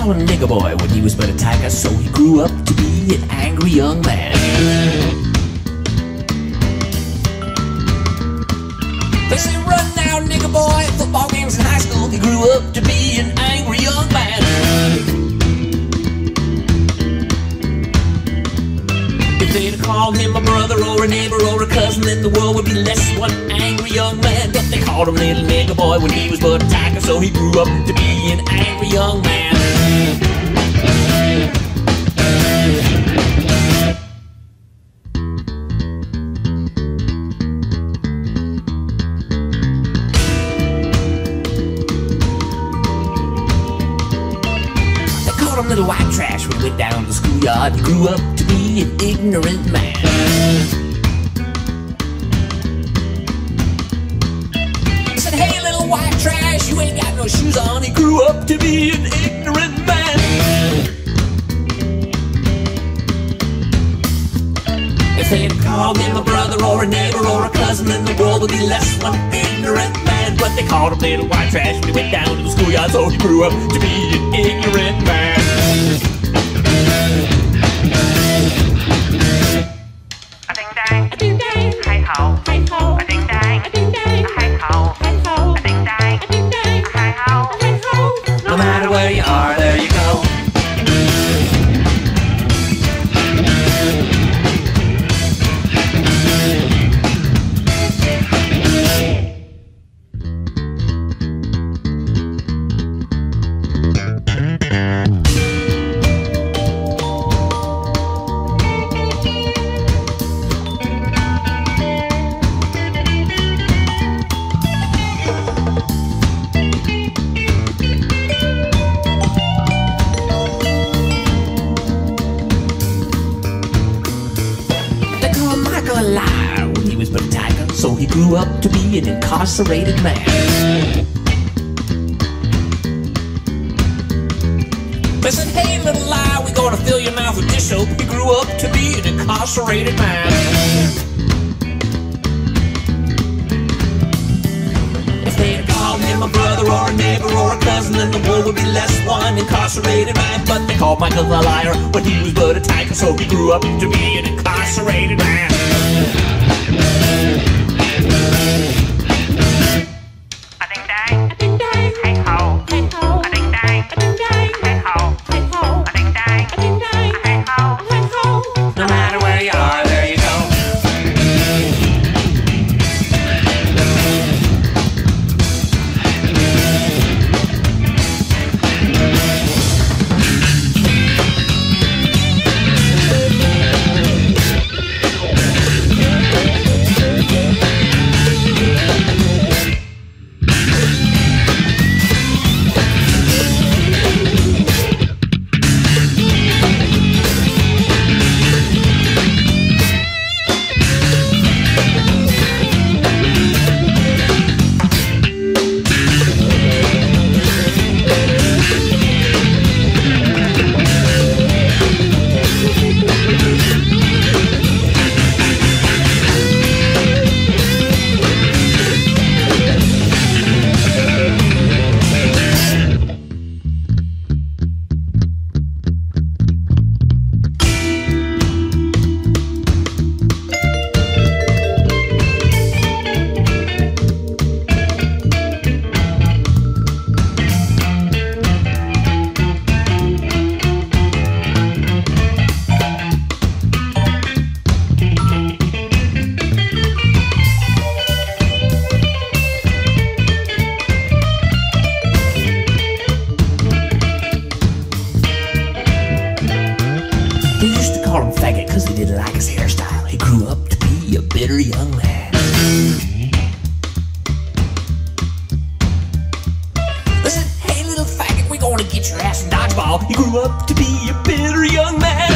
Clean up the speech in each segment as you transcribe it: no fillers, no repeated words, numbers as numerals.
called him nigger boy when he was but a tiger, so he grew up to be an angry young man. They say run now nigger boy at football games in high school. He grew up to be an angry young man. If they'd have called him a brother or a neighbor or a cousin, then the world would be less one angry young man. But they called him little nigger boy when he was but a tiger, so he grew up to be an angry young man. They called him little white trash when he went down to the schoolyard. He grew up to be an ignorant man. He said, hey little white trash, you ain't got no shoes on. He grew up to be an ignorant man. If they had called him a brother or a neighbor or a cousin, then the world would be less one ignorant man. But they called him little white trash when he went down to the schoolyard, so he grew up to be an ignorant man. A ding dang, a ding dang, hey ho, hey ho, a ding dang, a ding dang, a hey ho, hey ho, a ding dang, a ding dang, a hey ho, hey ho. No matter where you are, there you go. So he grew up to be an incarcerated man. They said, hey little lie, we gonna fill your mouth with dish soap. He grew up to be an incarcerated man. If they'd called him a brother or a neighbor or a cousin, then the world would be less one incarcerated man. But they called Michael a liar when he was but a tiger, so he grew up to be an incarcerated man. No matter where you are, there you go. bitter young man. Listen, hey little faggot, we gonna get your ass in dodgeball. He grew up to be a bitter young man.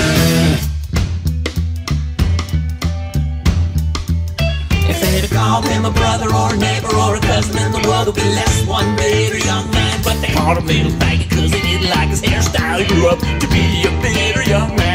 If they had called him a brother or a neighbor or a cousin, then the world would be less one bitter young man. But they called him little faggot cause they didn't like his hairstyle. He grew up to be a bitter young man.